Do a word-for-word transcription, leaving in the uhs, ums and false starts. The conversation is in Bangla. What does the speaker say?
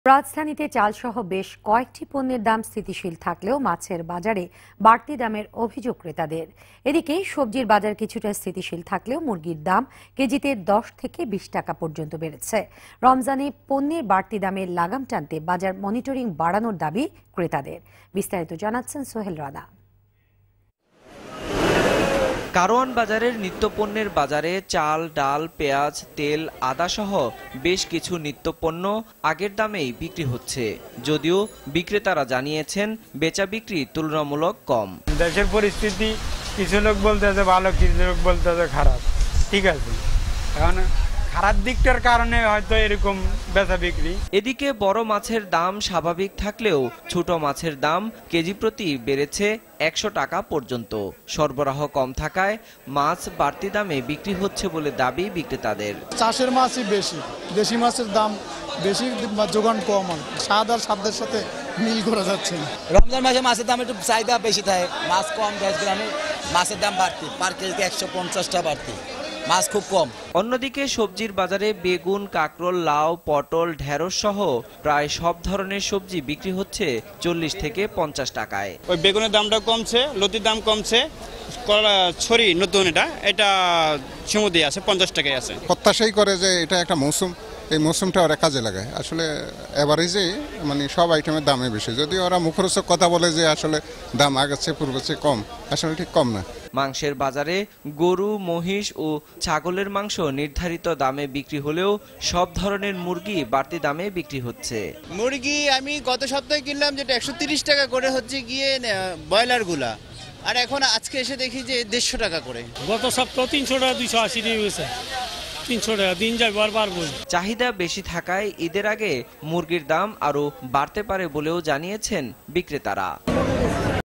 রাজধানীতে চালসহ বেশ কয়েকটি পণ্যের দাম স্থিতিশীল থাকলেও মাছের বাজারে বাড়তি দামের অভিযোগ ক্রেতাদের। এদিকে সবজির বাজার কিছুটা স্থিতিশীল থাকলেও মুরগির দাম কেজিতে দশ থেকে বিশ টাকা পর্যন্ত বেড়েছে। রমজানে পণ্যের বাড়তি দামের লাগাম টানতে বাজার মনিটরিং বাড়ানোর দাবি ক্রেতাদের। বিস্তারিত জানাচ্ছেন সোহেল রানা। কারওয়ান বাজারের নিত্যপণ্যের বাজারে চাল, ডাল, পেঁয়াজ, তেল, আদা সহ বেশ কিছু নিত্যপণ্য আগের দামেই বিক্রি হচ্ছে, যদিও বিক্রেতারা জানিয়েছেন বেচা বিক্রি তুলনামূলক কম। দেশের পরিস্থিতি কিছু লোক বলতেছে ভালো, কিছু লোক বলতেছে খারাপ। ঠিক আছে, এখন খারাপ দিকটার কারণে হয়তো এরকম বেচা বিক্রি। এদিকে বড় মাছের দাম স্বাভাবিক থাকলেও ছোট মাছের দাম কেজি প্রতি বেড়েছে একশো টাকা পর্যন্ত। সরবরাহ কম থাকায় মাছ বাড়তি দামে বিক্রি হচ্ছে বলে দাবি বিক্রেতাদের। চাষের মাছই বেশি, দেশি মাছের দাম বেশি, যোগান কম, স্বাদ আর স্বাদের সাথে মিল করা যাচ্ছে না। রমজান মাসে মাছের দাম একটু চাহিদা বেশি থাকে, মাছ কম, দশ গ্রামে মাছের দাম বাড়তি, পার কেজিতে একশো পঞ্চাশটা বাড়তি, মাছ খুব কম। অন্যদিকে সবজির বাজারে বেগুন, কাঁকরোল, লাউ, পটল, ঢেঁড়স সহ প্রায় সব ধরনের সবজি বিক্রি হচ্ছে চল্লিশ থেকে পঞ্চাশ টাকায়। ওই বেগুনের দামটা কমছে, লতির দাম কমছে, ছড়ি নতুন এটা এটা সমুদ্রে আছে পঞ্চাশ টাকায় আছে। প্রত্যাশাই করে যে এটা একটা মৌসুম, এই মৌসুমটা ওরা কাজে লাগায়। আসলে এভারেজে মানে সব আইটেমের দামে বেশি, যদি ওরা মুখরোচক কথা বলে যে আসলে দাম আগের চেয়ে পূর্বের চেয়ে কম, আসলে ঠিক কম না। মাংসের বাজারে গরু, মহিষ ও ছাগলের মাংস নির্ধারিত দামে বিক্রি হলেও সব ধরনের মুরগি বাড়তি দামে বিক্রি হচ্ছে। মুরগি আমি গত সপ্তাহে কিনলাম যেটা একশো তিরিশ টাকা করে হচ্ছে গিয়ে ব্রয়লার গুলা, আর এখন আজকে এসে দেখি যে দেড়শো টাকা করে। গত সপ্তাহ তিনশো টাকা দুইশো আশি হয়েছে, তিনশো টাকা দিন যায় বারবার। চাহিদা বেশি থাকায় ঈদের আগে মুরগির দাম আরো বাড়তে পারে বলেও জানিয়েছেন বিক্রেতারা।